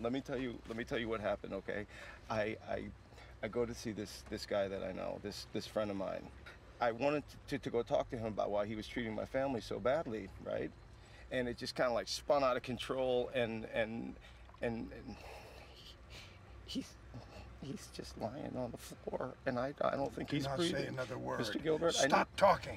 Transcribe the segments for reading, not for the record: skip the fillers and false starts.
Let me tell you what happened. Okay, I go to see this guy that I know, this friend of mine. I wanted to go talk to him about why he was treating my family so badly, right? And it just kind of like spun out of control, and he's just lying on the floor, and I don't think he's breathing. Do not say another word. Mr. Gilbert, stop talking.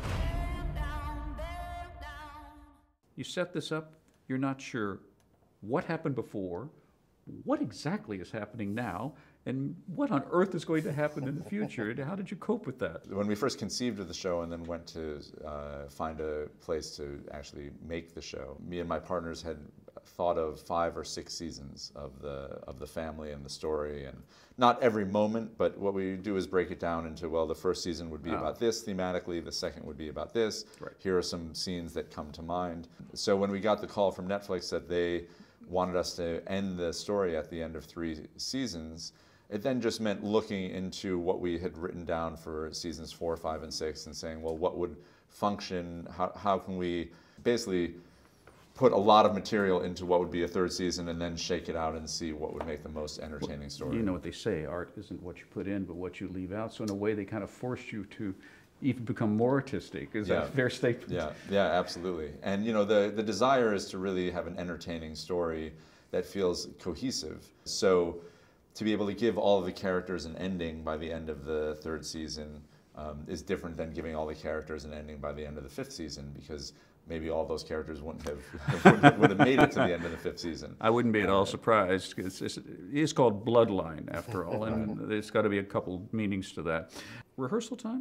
You set this up, you're not sure what happened before, what exactly is happening now, and what on earth is going to happen in the future. And how did you cope with that? When we first conceived of the show and then went to find a place to actually make the show, me and my partners had thought of 5 or 6 seasons of the family and the story, and not every moment, but what we do is break it down into, well, the first season would be about this thematically, the second would be about this. Right. Here are some scenes that come to mind. So when we got the call from Netflix that they wanted us to end the story at the end of 3 seasons, it then just meant looking into what we had written down for seasons 4, 5, and 6 and saying, well, what would function? How can we basically put a lot of material into what would be a 3rd season and then shake it out and see what would make the most entertaining story. You know what they say, art isn't what you put in, but what you leave out. So in a way, they kind of forced you to even become more artistic. Is that a fair statement? Yeah, absolutely. And you know, the desire is to really have an entertaining story that feels cohesive. So to be able to give all of the characters an ending by the end of the 3rd season is different than giving all the characters an ending by the end of the 5th season, because maybe all those characters would have made it to the end of the 5th season. I wouldn't be at all surprised. It is called Bloodline, after all, and there's got to be a couple meanings to that. Rehearsal time?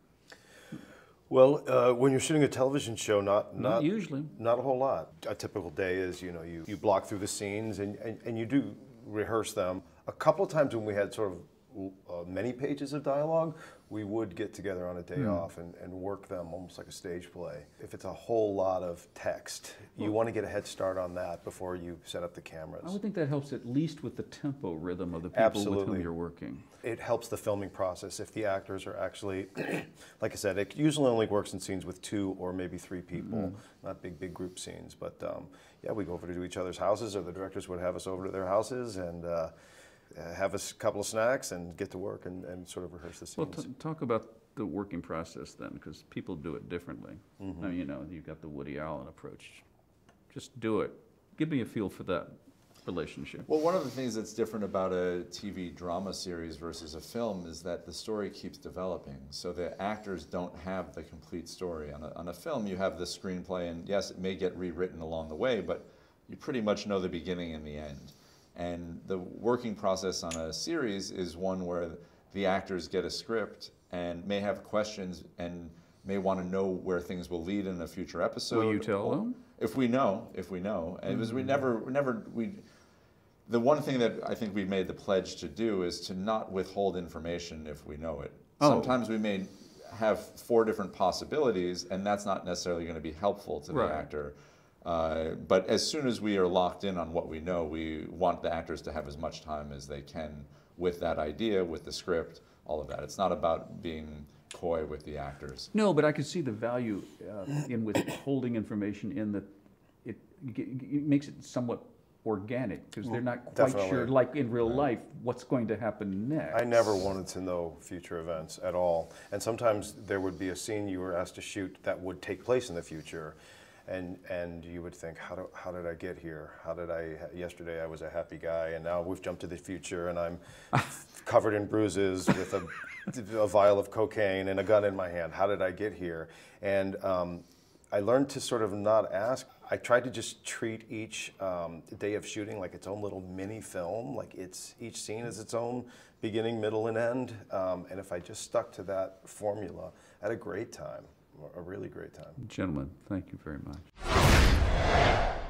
Well, when you're shooting a television show, not usually. Not a whole lot. A typical day is, you know, you block through the scenes and you do rehearse them. A couple of times when we had sort of many pages of dialogue, we would get together on a day off and work them almost like a stage play. If it's a whole lot of text, you want to get a head start on that before you set up the cameras. I would think that helps at least with the tempo rhythm of the people with whom you're working. It helps the filming process if the actors are actually, like I said, it usually only works in scenes with 2 or maybe 3 people, not big group scenes. But yeah, we go over to each other's houses, or the directors would have us over to their houses and have a couple of snacks and get to work and sort of rehearse the scenes. Well, talk about the working process then, because people do it differently. I mean, you know, you've got the Woody Allen approach. Just do it. Give me a feel for that relationship. Well, one of the things that's different about a TV drama series versus a film is that the story keeps developing. So the actors don't have the complete story. On a film, you have the screenplay, and yes, it may get rewritten along the way, but you pretty much know the beginning and the end. And the working process on a series is one where the actors get a script and may have questions and may want to know where things will lead in a future episode. Will you tell them? If we know. And because the one thing that I think we made the pledge to do is to not withhold information if we know it. Sometimes we may have 4 different possibilities, and that's not necessarily going to be helpful to the actor. But as soon as we are locked in on what we know, we want the actors to have as much time as they can with that idea, with the script, all of that. It's not about being coy with the actors. No, but I could see the value in withholding information in that it makes it somewhat organic, because they're not quite sure, like in real life, what's going to happen next. I never wanted to know future events at all. And sometimes there would be a scene you were asked to shoot that would take place in the future. And you would think, how did I get here? Yesterday I was a happy guy, and now we've jumped to the future, and I'm covered in bruises with a vial of cocaine and a gun in my hand. How did I get here? And I learned to sort of not ask. I tried to just treat each day of shooting like its own little mini film, like each scene is its own beginning, middle, and end. And if I just stuck to that formula, I had a great time. A really great time. Gentlemen, thank you very much.